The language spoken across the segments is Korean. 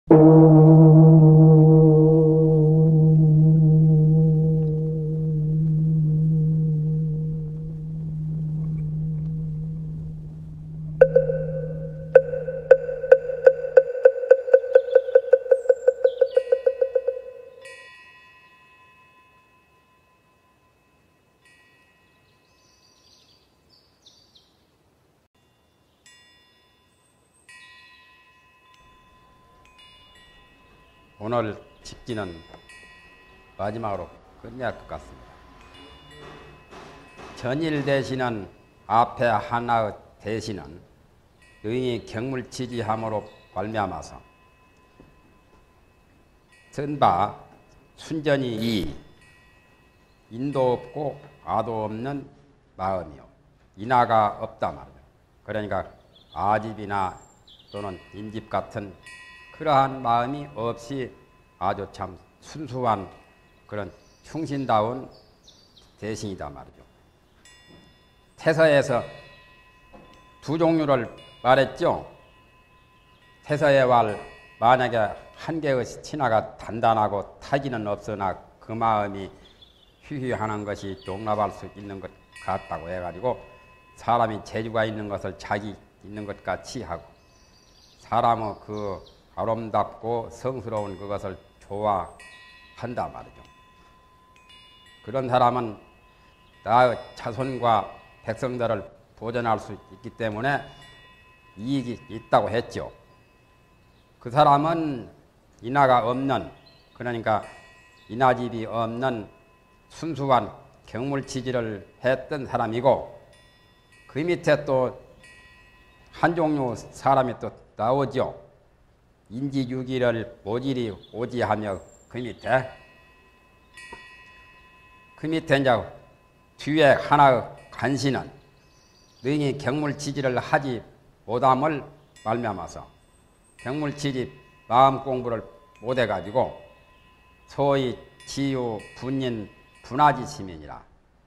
오늘 집기는 마지막으로 끝내야 할 것 같습니다. 전일 대신은 앞에 하나의 대신은 능히 경물치지함으로 말미암아서 선바 순전히 이 인도 없고 아도 없는 마음이요 인하가 없다 말이죠. 그러니까 아집이나 또는 인집 같은 그러한 마음이 없이 아주 참 순수한 그런 충신다운 대신이다 말이죠. 태서에서 두 종류를 말했죠. 태서의 말 만약에 한 개의 신하가 단단하고 타기는 없으나 그 마음이 휴휴하는 것이 용납할 수 있는 것 같다고 해가지고 사람이 재주가 있는 것을 자기 있는 것 같이 하고 사람의 그 아름답고 성스러운 그것을 좋아한다 말이죠. 그런 사람은 나의 자손과 백성들을 보존할 수 있기 때문에 이익이 있다고 했죠. 그 사람은 인하가 없는, 그러니까 인하집이 없는 순수한 경물치지를 했던 사람이고, 그 밑에 또 한 종류 사람이 또 나오죠. 인지유기를 모질이 오지하며 그 밑에 이제 뒤에 하나의 간신은 능히 경물치지를 하지 못함을 말미암아서 경물치지 마음 공부를 못해가지고 소위 지유 분인 분하지 시민이라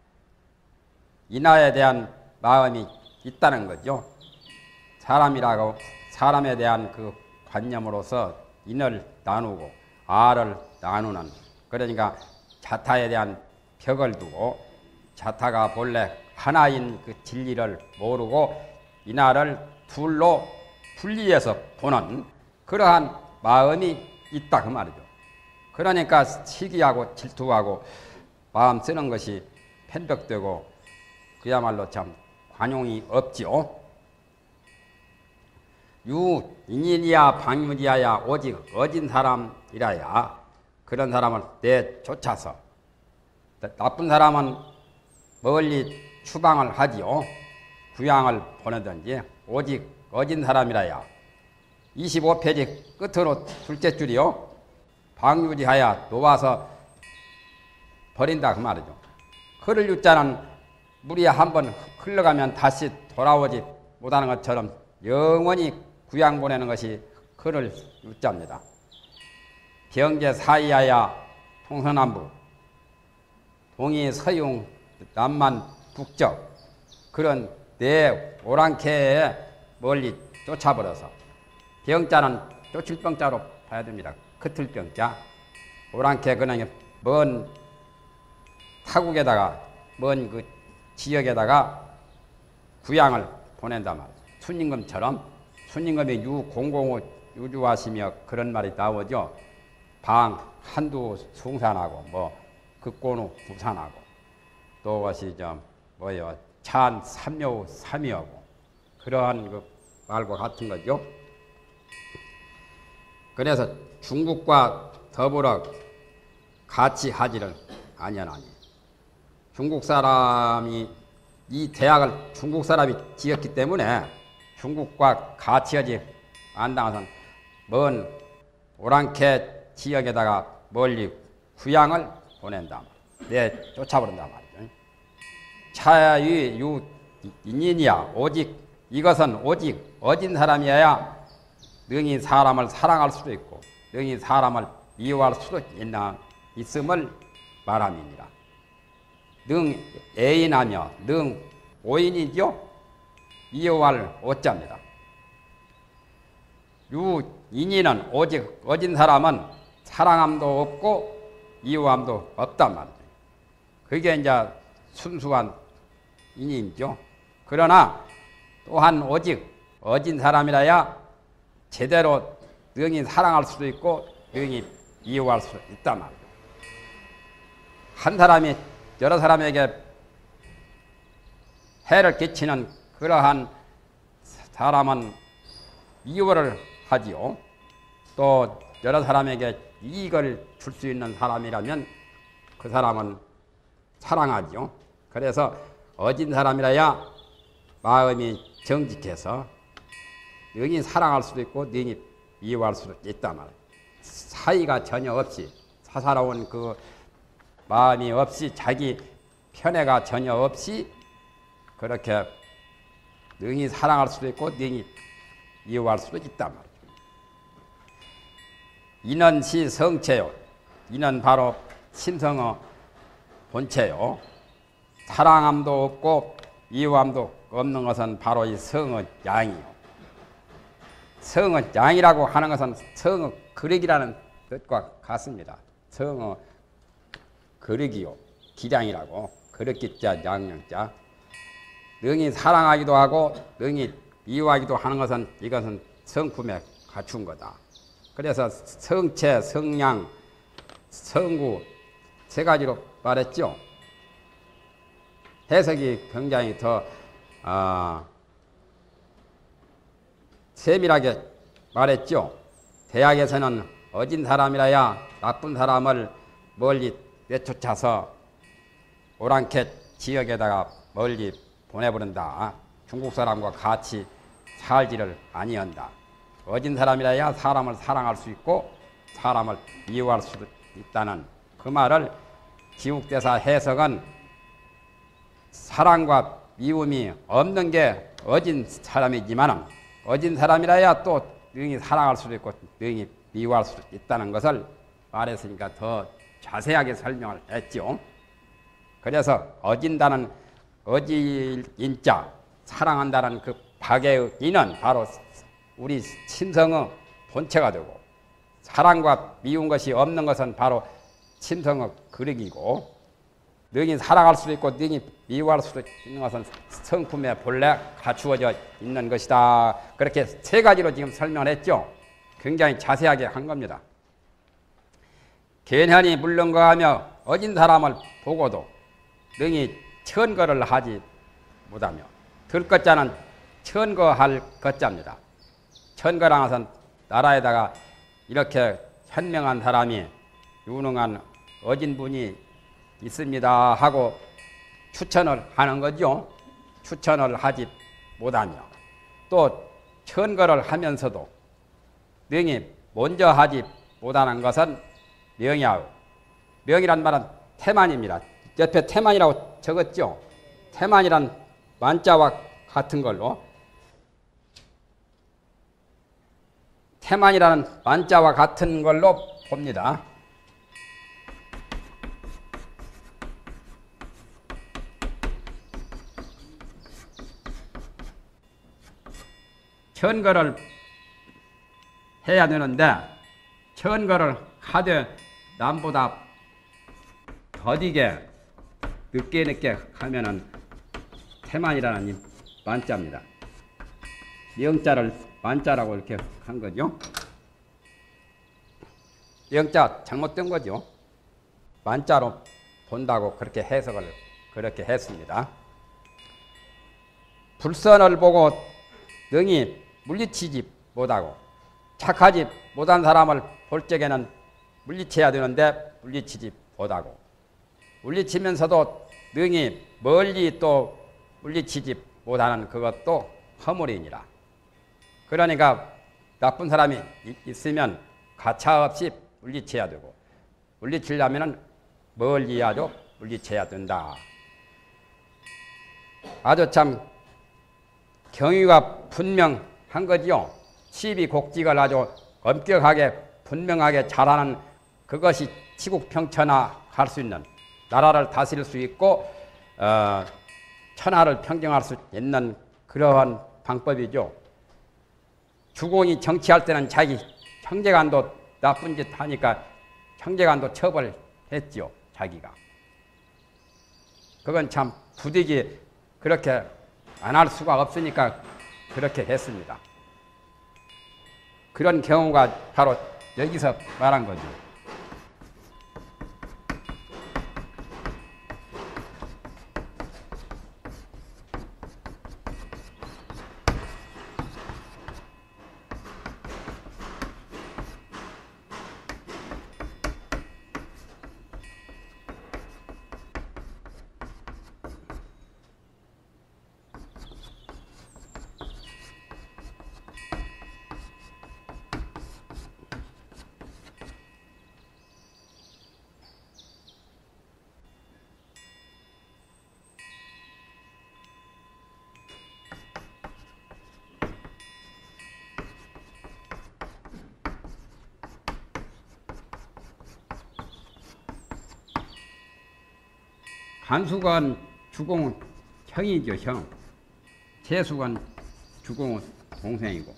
인하에 대한 마음이 있다는 거죠. 사람이라고 사람에 대한 그 관념으로서 인을 나누고 아를 나누는, 그러니까 자타에 대한 벽을 두고 자타가 본래 하나인 그 진리를 모르고 인하를 둘로 분리해서 보는 그러한 마음이 있다 그 말이죠. 그러니까 시기하고 질투하고 마음 쓰는 것이 편벽되고 그야말로 참 관용이 없지요. 유인이야 방유지하야 오직 어진 사람이라야 그런 사람을 내쫓아서, 나쁜 사람은 멀리 추방을 하지요. 부양을 보내든지. 오직 어진 사람이라야 25페이지 끝으로 둘째 줄이요. 방유지하야 놓아서 버린다 그 말이죠. 그를 유자는 물이 한번 흘러가면 다시 돌아오지 못하는 것처럼 영원히 구양 보내는 것이 그를 유자입니다. 병제 사이하야 동서남북 동이 서융 남만 북적 그런 내 오랑캐에 멀리 쫓아버려서, 병자는 쫓을 병자로 봐야 됩니다. 커틀 병자. 오랑캐 그냥 먼 타국에다가 먼 그 지역에다가 구양을 보낸단 말이죠. 순임금처럼. 순임금이 유공공을 유주하시며 그런 말이 나오죠. 방 한두 숭산하고 뭐 극고누 부산하고 또 것이 찬 삼여우 삼이하고 그러한 그 말과 같은 거죠. 그래서 중국과 더불어 같이 하지를 아니하나니, 중국 사람이 이 대학을 중국 사람이 지었기 때문에 중국과 같이 하지 않다고선 먼 오랑캐 지역에다가 멀리 구양을 보낸다. 쫓아버린단 말이죠. 차유 인인이야 오직 이것은 오직 어진 사람이어야 능히 사람을 사랑할 수도 있고 능히 사람을 미워할 수도 있음을 말함이니라. 능 애인하며 능 오인이죠. 미워할 오자입니다. 유인이는 오직 어진 사람은 사랑함도 없고 이유함도 없단 말이죠. 그게 이제 순수한 인이죠. 그러나 또한 오직 어진 사람이라야 제대로 능히 사랑할 수도 있고 능히 이용할 수 있단 말이에요. 한 사람이 여러 사람에게 해를 끼치는 그러한 사람은 이유를 하지요. 또 여러 사람에게 이익을 줄 수 있는 사람이라면 그 사람은 사랑하지요. 그래서 어진 사람이라야 마음이 정직해서 능히 사랑할 수도 있고 능히 이용할 수도 있단 말이에요. 사이가 전혀 없이 사사로운 그 마음이 없이 자기 편애가 전혀 없이 그렇게 능히 사랑할 수도 있고 능히 이용할 수도 있단 말이에요. 이는 시 성체요. 이는 바로 신성의 본체요. 사랑함도 없고 이용함도 없는 것은 바로 이 성의 양이요. 성의 양이라고 하는 것은 성의 그릇이라는 뜻과 같습니다. 성의 그릇이요. 기량이라고. 그릇기자 양령자. 능히 사랑하기도 하고 능히 이용하기도 하는 것은 이것은 성품에 갖춘 거다. 그래서 성체, 성량, 성구 세 가지로 말했죠. 해석이 굉장히 더 세밀하게 말했죠. 대학에서는 어진 사람이라야 나쁜 사람을 멀리 내쫓아서 오랑캐 지역에다가 멀리 보내버린다. 중국 사람과 같이 살지를 아니한다. 어진 사람이라야 사람을 사랑할 수 있고 사람을 미워할 수도 있다는 그 말을 지국대사 해석은 사랑과 미움이 없는 게 어진 사람이지만 어진 사람이라야 또 능히 사랑할 수도 있고 능히 미워할 수도 있다는 것을 말했으니까 더 자세하게 설명을 했죠. 그래서 어진다는 어질인자 사랑한다는 그 박의 인은 바로 우리 신성의 본체가 되고 사랑과 미운 것이 없는 것은 바로 신성의 그릇이고 능히 사랑할 수도 있고 능히 미워할 수도 있는 것은 성품에 본래 갖추어져 있는 것이다. 그렇게 세 가지로 지금 설명을 했죠. 굉장히 자세하게 한 겁니다. 괜히 물렁거하며 어진 사람을 보고도 능히 천거를 하지 못하며 들것자는 천거할 것자입니다. 천거라는 것은 나라에다가 이렇게 현명한 사람이 유능한 어진 분이 있습니다 하고 추천을 하는 거죠. 추천을 하지 못하며 또 천거를 하면서도 능히 먼저 하지 못하는 것은 명이하고 명이란 말은 태만입니다. 옆에 태만이라고 적었죠. 태만이란 만자와 같은 걸로 태만이라는 만자와 같은 걸로 봅니다. 천거를 해야 되는데 천거를 하되 남보다 더디게 늦게 하면은 태만이라는 이 만자입니다. 명자를 만자라고 이렇게 한 거죠. 명자 잘못된 거죠. 만자로 본다고 그렇게 해석을 그렇게 했습니다. 불선을 보고 능히 물리치지 못하고 착하지 못한 사람을 볼 적에는 물리쳐야 되는데 물리치지 못하고 물리치면서도 능히 멀리 또 물리치지 못하는 그것도 허물이니라. 그러니까 나쁜 사람이 있으면 가차없이 물리쳐야 되고 물리치려면 멀리야도 물리쳐야 된다. 아주 참 경위가 분명한 거지요. 시비곡직을 아주 엄격하게 분명하게 잘하는 그것이 치국평천하 수 있는 나라를 다스릴 수 있고 천하를 평정할 수 있는 그러한 방법이죠. 주공이 정치할 때는 자기 형제간도 나쁜 짓 하니까 형제간도 처벌했지요. 자기가. 그건 참 부득이 그렇게 안 할 수가 없으니까 그렇게 했습니다. 그런 경우가 바로 여기서 말한 거죠. 간수건 주공은 형이죠, 형. 재수건 주공은 동생이고.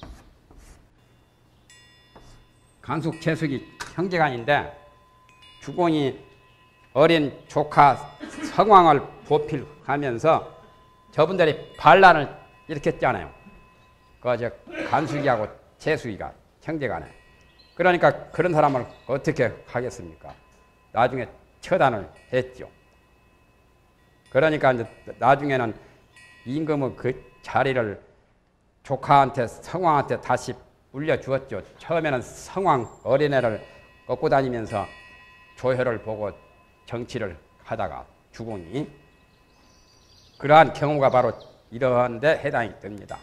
간숙, 재숙이 형제간인데 주공이 어린 조카 성왕을 보필하면서 저분들이 반란을 일으켰잖아요. 그 간숙이하고 재숙이가 형제간에. 그러니까 그런 사람을 어떻게 하겠습니까? 나중에 처단을 했죠. 그러니까 이제 나중에는 임금은 그 자리를 조카한테 성왕한테 다시 물려주었죠. 처음에는 성왕 어린애를 업고 다니면서 조혈을 보고 정치를 하다가 주공이 그러한 경우가 바로 이러한 데 해당이 됩니다.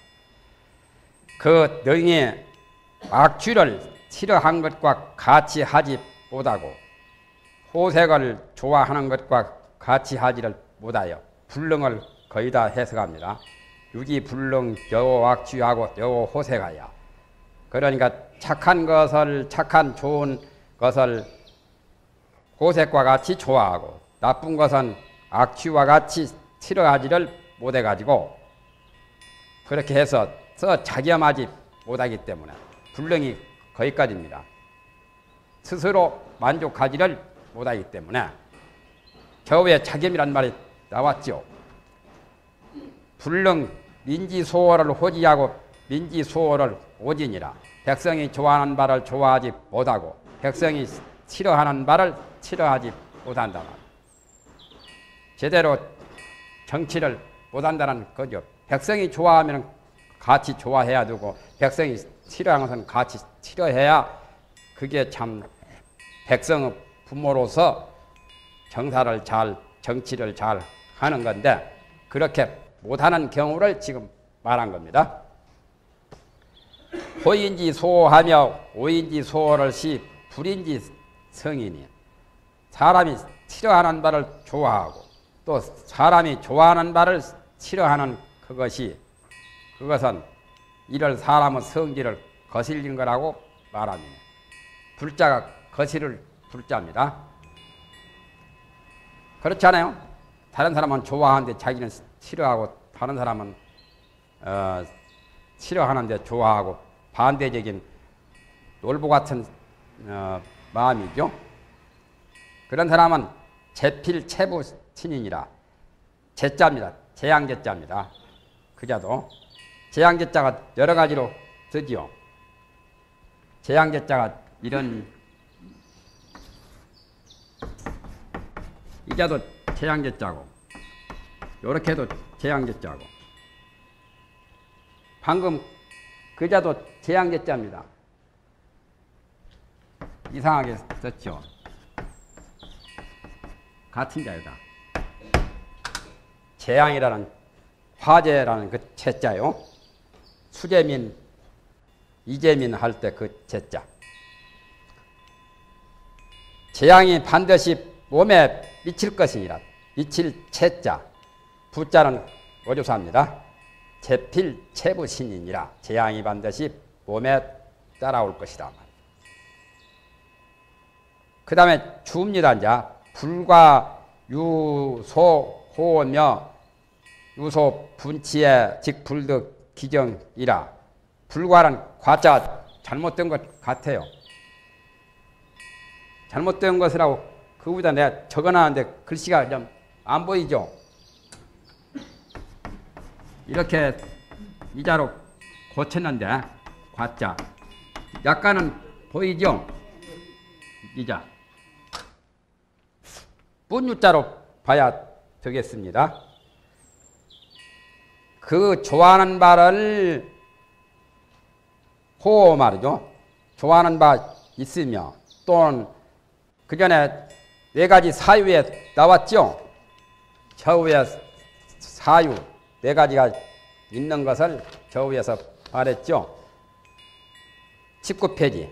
그 능히 악취를 싫어한 것과 같이 하지 못하고 호색을 좋아하는 것과 같이 하지를 못하여 불능을 거의 다 해석합니다. 유기불능 여호악취하고 여호호색하여. 그러니까 착한 것을 착한 좋은 것을 호색과 같이 좋아하고 나쁜 것은 악취와 같이 싫어하지를 못해가지고 그렇게 해서 자겸하지 못하기 때문에 불능이 거기까지입니다. 스스로 만족하지를 못하기 때문에 겨우에 자겸이란 말이 나왔죠. 불능 민지소호를 호지하고 민지소호를 오진이라. 백성이 좋아하는 바를 좋아하지 못하고 백성이 싫어하는 바를 싫어하지 못한다. 제대로 정치를 못한다는 거죠. 백성이 좋아하면 같이 좋아해야 되고 백성이 싫어하는 것은 같이 싫어해야 그게 참 백성의 부모로서 정사를 잘 정치를 잘 하는 건데 그렇게 못하는 경우를 지금 말한 겁니다. 호인지 소호하며 오인지 소호를 시 불인지 성이니. 사람이 싫어하는 바를 좋아하고 또 사람이 좋아하는 바를 싫어하는 그것은 이를 사람의 성질을 거슬린 거라고 말합니다. 불자가 거슬을 불자입니다. 그렇지 않아요? 다른 사람은 좋아하는데 자기는 싫어하고 다른 사람은 싫어하는데 좋아하고 반대적인 놀부 같은 마음이죠. 그런 사람은 제필체부 신인이라. 제자입니다. 제양제자입니다. 그자도 제양제자가 여러 가지로 쓰지요. 제양제자가 이런 이자도 제양제자고 요렇게 해도 제양제자고 방금 그자도 제양제자입니다. 이상하게 썼죠. 같은 자유다. 재앙이라는 화재라는 그 제자요. 수재민, 이재민 할 때 그 제자. 재앙이 반드시 몸에 미칠 것이니라. 미칠 채자. 부자는 어조사입니다. 제필체부신이니라. 재앙이 반드시 몸에 따라올 것이다. 그 다음에 주입니다. 이제 불과 유소 호며 유소 분치의 직불득 기정이라. 불과는 과자 잘못된 것 같아요. 잘못된 것이라고 그거보다 내가 적어놨는데 글씨가 좀 안 보이죠? 이렇게 이자로 고쳤는데 과자 약간은 보이죠? 이자 뿐유자로 봐야 되겠습니다. 그 좋아하는 바를 호 말이죠. 좋아하는 바 있으며 또는 그 전에 네 가지 사유에 나왔죠. 저위에 사유 네 가지가 있는 것을 저위에서 말했죠. 19페이지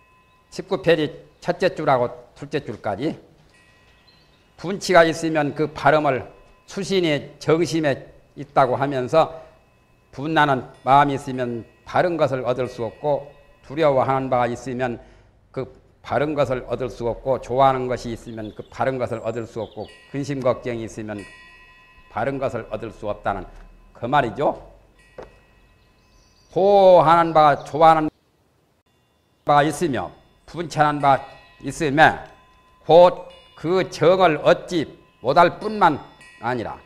첫째 줄하고 둘째 줄까지 분치가 있으면 그 발음을 수신이 정심에 있다고 하면서 분나는 마음이 있으면 바른 것을 얻을 수 없고 두려워하는 바가 있으면 그 바른 것을 얻을 수 없고 좋아하는 것이 있으면 그 바른 것을 얻을 수 없고 근심 걱정이 있으면 바른 것을 얻을 수 없다는 그 말이죠. 호하는 바가 좋아하는 바가 있으며 분찬한 바 있으면 곧 그 정을 얻지 못할 뿐만 아니라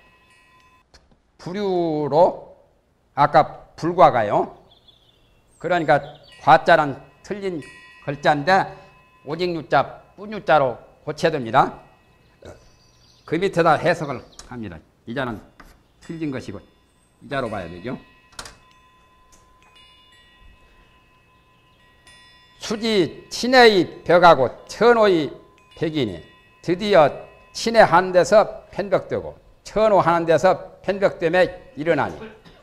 불유로 아까 불과가요. 그러니까 과자는 틀린 글자인데 오직 유자, 뿐유자로 고쳐야 됩니다. 그 밑에다 해석을 합니다. 이자는 틀린 것이고 이자로 봐야 되죠. 수지 친해의 벽하고 천호의 벽이니 드디어 친해 하는 데서 편벽되고 천호 하는 데서 편벽됨에 일어나니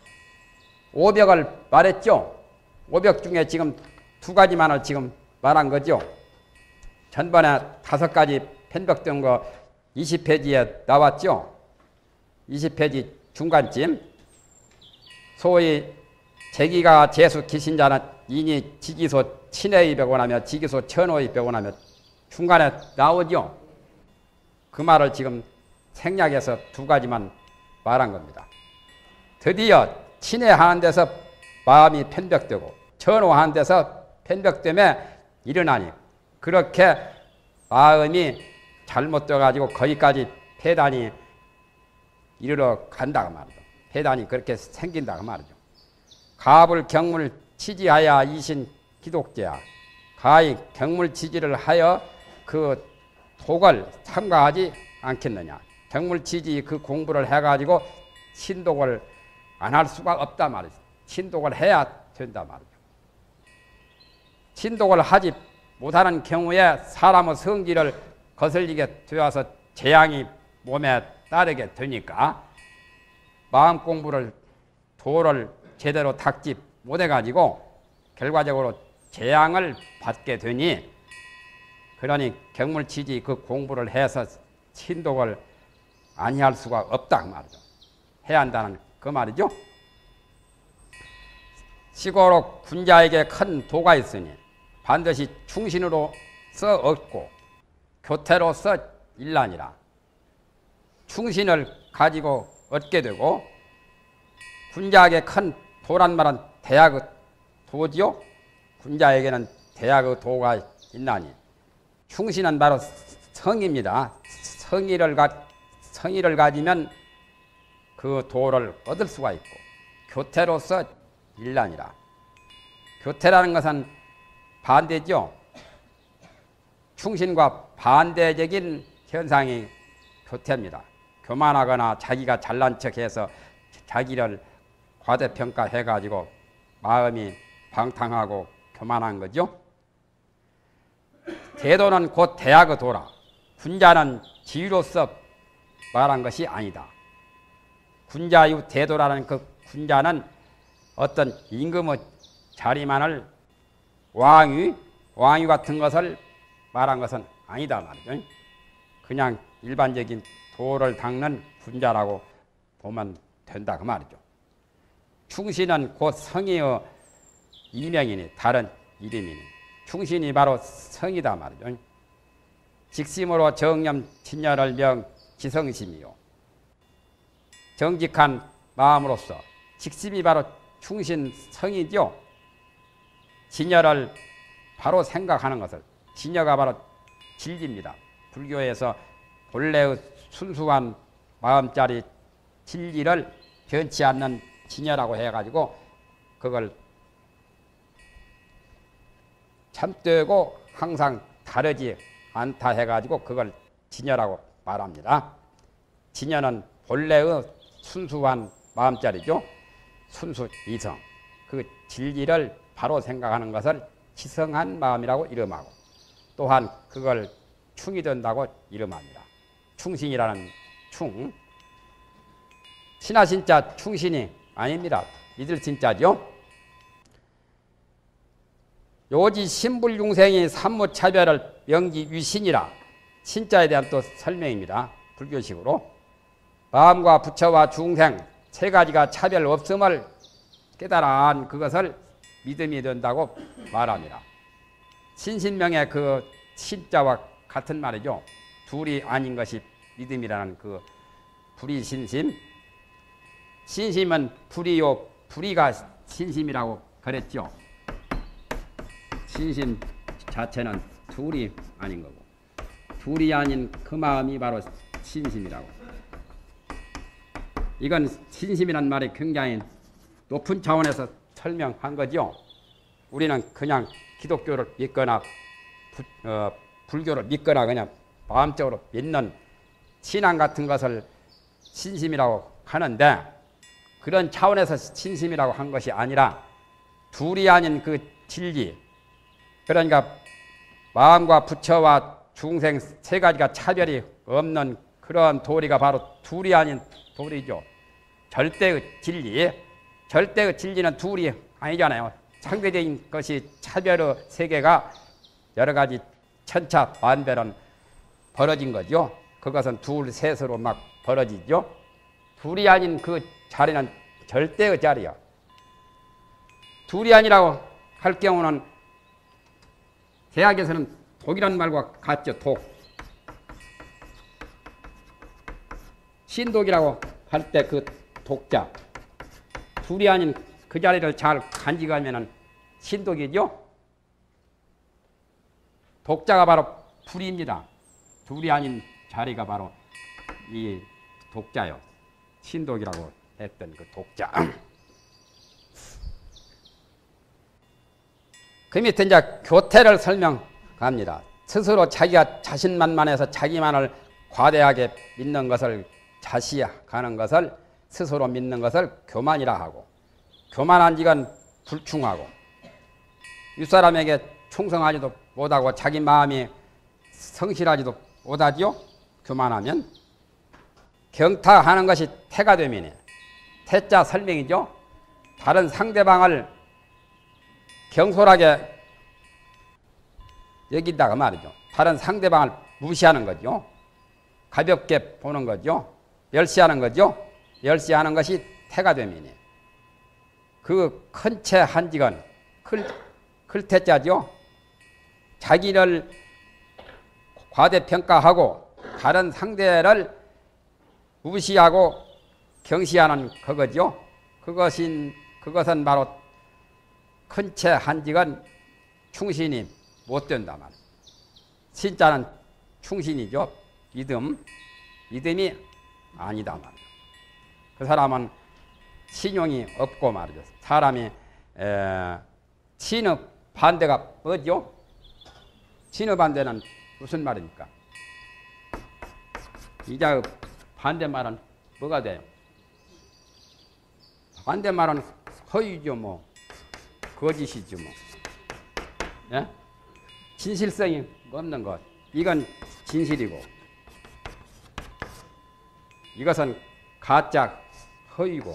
오벽을 말했죠. 오벽 중에 지금 두 가지만을 지금 말한 거죠. 전번에 5가지 편벽된 거 20페이지에 나왔죠. 20페이지 중간쯤 소위 제기가 재수 기신자는 인이 지기소 친해의 벽원하며 지기소 천호의 벽원하며 중간에 나오죠. 그 말을 지금 생략해서 2가지만 말한 겁니다. 드디어 친해하는 데서 마음이 편벽되고 천호하는 데서 편벽됨에 일어나니 그렇게 마음이 잘못되어 가지고 거기까지 폐단이 이르러 간다고 말이죠. 폐단이 그렇게 생긴다고 말이죠. 가불 경물 치지하여 이신 기독자야. 가히 경물 치지를 하여 그 독을 삼가하지 않겠느냐. 경물 치지 그 공부를 해가지고 신독을 안 할 수가 없다 말이죠. 신독을 해야 된다 말이죠. 신독을 하지 못하는 경우에 사람의 성질을 거슬리게 되어서 재앙이 몸에 따르게 되니까 마음 공부를 도를 제대로 닦지 못해가지고 결과적으로 재앙을 받게 되니 그러니 경물치지 그 공부를 해서 신독을 아니할 수가 없다 그 말이죠. 해야 한다는 그 말이죠. 시고로 군자에게 큰 도가 있으니 반드시 충신으로서 얻고 교태로서 일라니라. 충신을 가지고 얻게 되고 군자에게 큰 도란 말은 대학의 도지요. 군자에게는 대학의 도가 있나니 충신은 바로 성입니다. 성의를 가지면 그 도를 얻을 수가 있고 교태로서 일라니라. 교태라는 것은 반대죠. 충신과 반대적인 현상이 교태입니다. 교만하거나 자기가 잘난 척해서 자기를 과대평가해가지고 마음이 방탕하고 교만한 거죠. 대도는 곧 대학의 도라. 군자는 지위로서 말한 것이 아니다. 군자유 대도라는 그 군자는 어떤 임금의 자리만을 왕위 같은 것을 말한 것은 아니다 말이죠. 그냥 일반적인 도를 닦는 군자라고 보면 된다 그 말이죠. 충신은 곧 성의의 이명이니 다른 이름이니 충신이 바로 성이다 말이죠. 직심으로 정념 친열을 명 지성심이요. 정직한 마음으로서 직심이 바로 충신 성이죠. 진여를 바로 생각하는 것을, 진여가 바로 진리입니다. 불교에서 본래의 순수한 마음짜리 진리를 변치 않는 진여라고 해가지고 그걸 참되고 항상 다르지 않다 해가지고 그걸 진여라고 말합니다. 진여는 본래의 순수한 마음짜리죠. 순수 이성. 그 진리를 바로 생각하는 것을 지성한 마음이라고 이름하고, 또한 그걸 충이 된다고 이름합니다. 충신이라는 충. 신하 신자 충신이 아닙니다. 믿을 진짜죠. 요지 신불중생이 삼무차별을 명기 위신이라, 신자에 대한 또 설명입니다. 불교식으로. 마음과 부처와 중생 세 가지가 차별 없음을 깨달아 그것을 믿음이 된다고 말합니다. 신신명의 그 신자와 같은 말이죠. 둘이 아닌 것이 믿음이라는 그 불이신심. 신심은 불이요, 불이가 신심이라고 그랬죠. 신심 자체는 둘이 아닌 거고, 둘이 아닌 그 마음이 바로 신심이라고. 이건 신심이란 말이 굉장히 높은 차원에서 설명한 거죠. 우리는 그냥 기독교를 믿거나 불교를 믿거나 그냥 마음적으로 믿는 신앙 같은 것을 신심이라고 하는데, 그런 차원에서 신심이라고 한 것이 아니라 둘이 아닌 그 진리, 그러니까 마음과 부처와 중생 세 가지가 차별이 없는 그런 도리가 바로 둘이 아닌 도리죠. 절대의 진리. 절대의 진리는 둘이 아니잖아요. 상대적인 것이 차별의 세계가 여러 가지 천차 만별은 벌어진 거죠. 그것은 둘, 셋으로 막 벌어지죠. 둘이 아닌 그 자리는 절대의 자리야. 둘이 아니라고 할 경우는 대학에서는 독이라는 말과 같죠. 독. 신독이라고 할 때 그 독자. 둘이 아닌 그 자리를 잘 간직하면 신독이죠. 독자가 바로 불입니다. 둘이 아닌 자리가 바로 이 독자요. 신독이라고 했던 그 독자. 그 밑에 이제 교태를 설명합니다. 스스로 자기가 자신만만해서 자기만을 과대하게 믿는 것을 자시하는 것을 스스로 믿는 것을 교만이라 하고, 교만한 지건 불충하고, 윗사람에게 충성하지도 못하고 자기 마음이 성실하지도 못하지요. 교만하면 경타하는 것이 태가 되면, 태자 설명이죠. 다른 상대방을 경솔하게 여긴다가 말이죠. 다른 상대방을 무시하는 거죠. 가볍게 보는 거죠. 멸시하는 거죠. 멸시하는 것이 태가 되면, 그 큰 채 한직은 클태자죠. 자기를 과대평가하고 다른 상대를 무시하고 경시하는 그거죠. 그것은 바로 큰 채 한직은 충신이 못 된다 말. 신자는 충신이죠. 믿음이 아니다 말이죠. 그 사람은 신용이 없고 말이죠. 사람이 신의 반대가 뭐죠? 신의 반대는 무슨 말입니까? 이자의 반대말은 뭐가 돼요? 반대말은 허위죠, 뭐. 거짓이죠, 뭐. 예? 진실성이 없는 것. 이건 진실이고, 이것은 가짜, 허위고.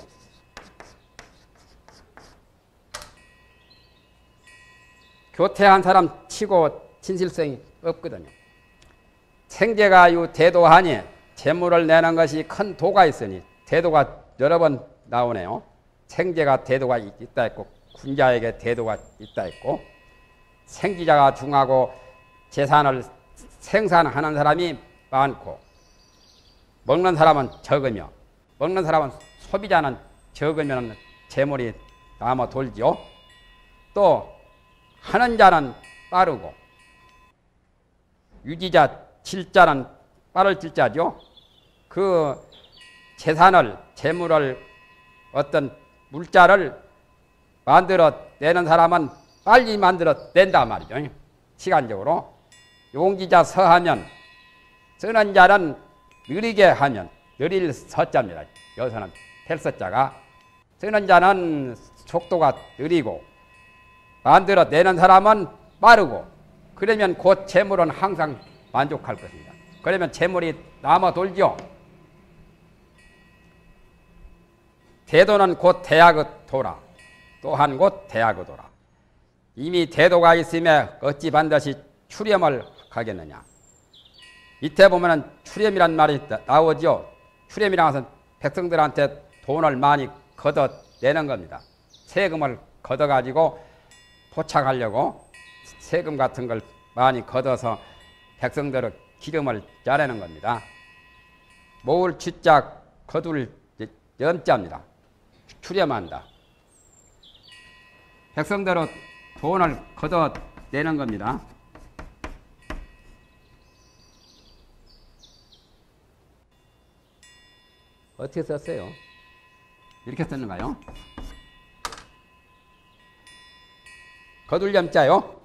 교태한 사람 치고 진실성이 없거든요. 생제가 유 대도하니 재물을 내는 것이 큰 도가 있으니, 대도가 여러 번 나오네요. 생제가 대도가 있다 했고, 군자에게 대도가 있다 했고, 생지자가 중하고 재산을 생산하는 사람이 많고, 먹는 사람은 적으며, 먹는 사람은 소비자는 적으면 재물이 남아 돌죠. 또 하는 자는 빠르고 유지자 칠자는 빠를 칠자죠. 그 재산을 재물을 어떤 물자를 만들어내는 사람은 빨리 만들어낸단 말이죠. 시간적으로. 용지자 서하면 쓰는 자는 느리게 하면 느릴 서자입니다. 여기서는 텔서자가 쓰는 자는 속도가 느리고 만들어내는 사람은 빠르고 그러면 곧 재물은 항상 만족할 것입니다. 그러면 재물이 남아 돌죠. 대도는 곧 대학의 도라. 또한 곧 대학의 도라. 이미 대도가 있음에 어찌 반드시 출염을 가겠느냐. 밑에 보면은 출염이란 말이 나오죠. 출염이라는 것은 백성들한테 돈을 많이 걷어내는 겁니다. 세금을 걷어가지고 포착하려고 세금 같은 걸 많이 걷어서 백성들의 기름을 짜내는 겁니다. 모을 쥐자 거둘 염자입니다. 출염한다. 백성들은 돈을 걷어내는 겁니다. 어떻게 썼어요? 이렇게 썼는가요? 거둘 염자요.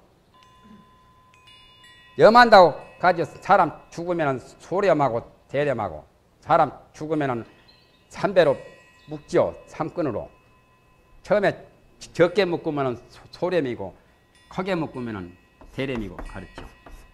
염한다고 가지고 사람 죽으면 소렴하고 대렴하고 사람 죽으면 삼배로 묶지요. 삼끈으로. 처음에 적게 묶으면 소렴이고 크게 묶으면 대렴이고 가르쳐.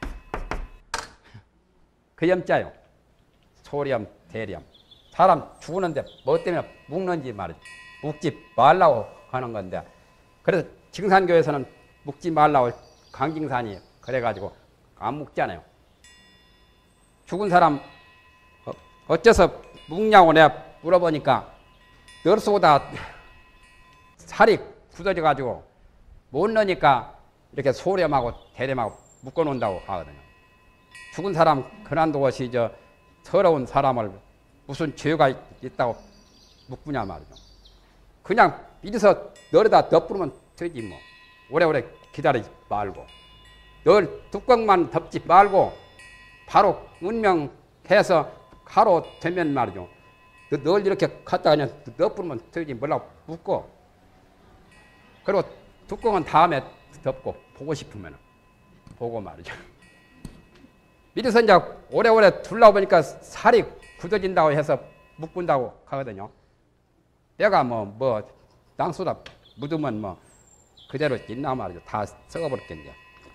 그 염자요. 소렴, 대렴. 사람 죽는데 뭐 때문에 묶는지 말이죠. 묶지 말라고 하는 건데 그래서 징산교에서는 묶지 말라고 강징산이 그래가지고 안 묶잖아요. 죽은 사람 어째서 묶냐고 내가 물어보니까 널쏘다 살이 굳어져가지고 못 넣으니까 이렇게 소렴하고 대렴하고 묶어놓는다고 하거든요. 죽은 사람 그난도 없이 서러운 사람을 무슨 죄가 있다고 묶으냐 말이죠. 그냥 이래서 널에다 덮으면 되지 뭐. 오래오래 기다리지 말고 널 뚜껑만 덮지 말고 바로 운명해서 하루 되면 말이죠. 널 이렇게 갖다 그냥 덮으면 되지 뭐라고 묶어. 그리고 뚜껑은 다음에 덮고 보고 싶으면 보고 말이죠. 이래서 이제 오래오래 둘러보니까 살이 굳어진다고 해서 묶은다고 하거든요. 내가 뭐 땅수다 묻으면 뭐 그대로 있나 말이죠. 다 썩어버렸겠죠.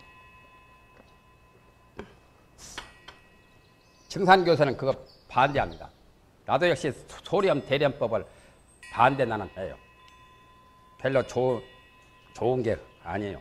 증산교사는 그거 반대합니다. 나도 역시 소렴 대렴법을 반대 나는 해요. 별로 좋은 게 아니에요.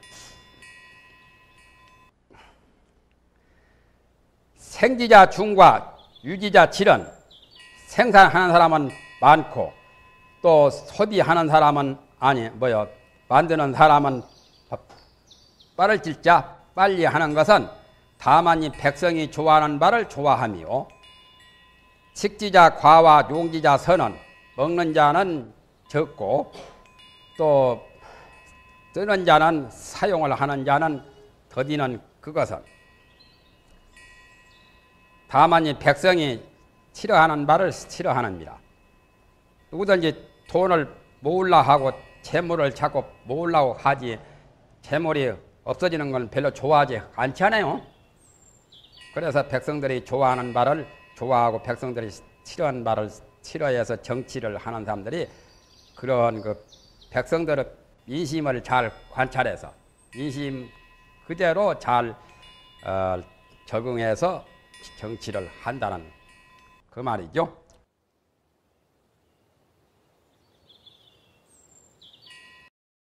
생지자 중과 유지자 칠은 생산하는 사람은 많고 또 소비하는 사람은 만드는 사람은 빠를 찔자 빨리 하는 것은 다만 이 백성이 좋아하는 바를 좋아하며 식지자 과와 용지자 선은 먹는 자는 적고 또 쓰는 자는 사용을 하는 자는 더디는 그것은 다만 이 백성이 싫어하는 바를 싫어하느니라. 누구든지 돈을 모으려 하고 재물을 자꾸 모으려고 하지 재물이 없어지는 건 별로 좋아하지 않잖아요. 그래서 백성들이 좋아하는 바를 좋아하고 백성들이 싫어하는 바를 싫어해서 정치를 하는 사람들이 그런 그 백성들의 인심을 잘 관찰해서 인심 그대로 잘 적응해서 정치를 한다는 그 말이죠.